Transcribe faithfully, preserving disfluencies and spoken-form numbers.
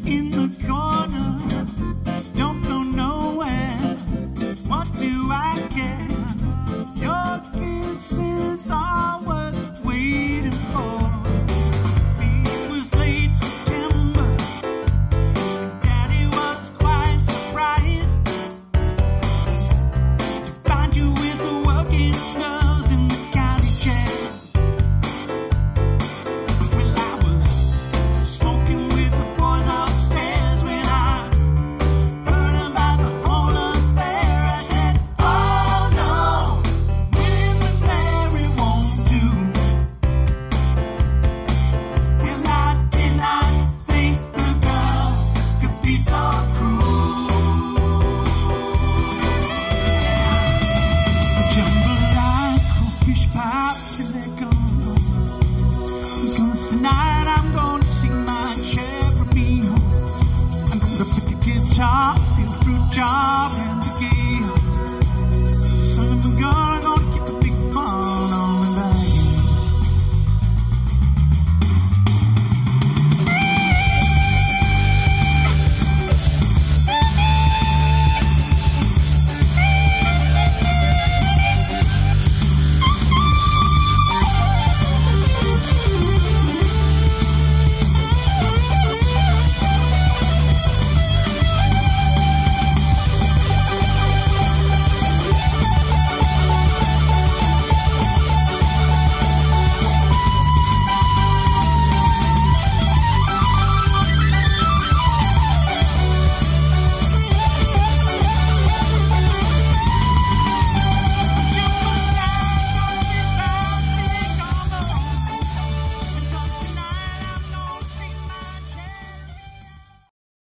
in the corner, don't go nowhere. What do I care? Your kisses are worth waiting for. It was late September, Daddy was quite surprised to find you with the working girls in the county chair. Well, I was smoking with the boys upstairs when I heard about the whole affair. I said, oh no, William and Mary won't do. Well, I did not think the girl could be so cruel. Jambalaya, fish pie till they're gone. Because tonight I'm going to sing my cherubino. I'm going to pick a guitar, feel fruit jar.